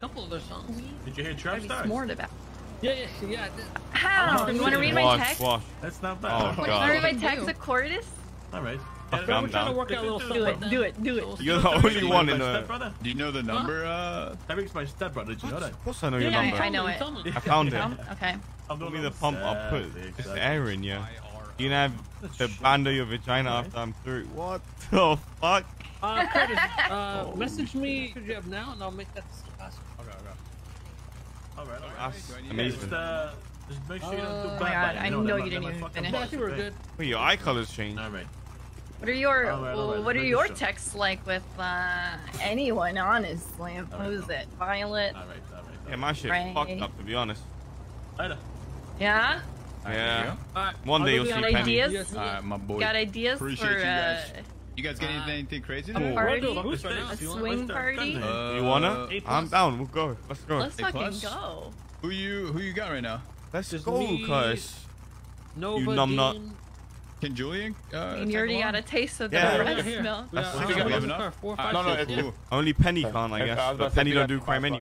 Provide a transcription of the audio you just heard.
couple of their songs. Did you hear Trap Stars? Smart about. Yeah. How? You want to read my text? That's not bad. Oh, Want to read my text, Accordis? All right. We're trying to work out a little stuff. Do it. You're the only one in the. Do you know the number? Eric's my stepbrother. Did you know that? Of course I know your Yeah, number. I know it. I found it. Okay. Give me the pump. I'll put just the air in, yeah. You can have the band of your vagina after I'm through. What the fuck? Curtis, message me what you have now, and I'll make that faster. Okay. All right. That's amazing. Just make sure you don't do Oh bad. my god, I know you didn't even finish. I think we're good. Wait, your eye color's changed. All right. What are your What are your texts like with anyone? Honestly, who's it? Violet. All right. Yeah, my shit fucked up, to be honest. Yeah. Yeah. One day you'll see Penny. Ideas? My boy. Got ideas Appreciate for you guys. You guys get anything crazy? a party? A swing party? You wanna? I'm down. We'll go. Let's go. Let's fucking go. Who you got right now? Let's Just go, me. cuz. No, You numbnut. Can Julian? And you already got a taste of the Yeah. breast smell. That's we got enough. Only Penny can't, I guess. But Penny don't do crime anyway.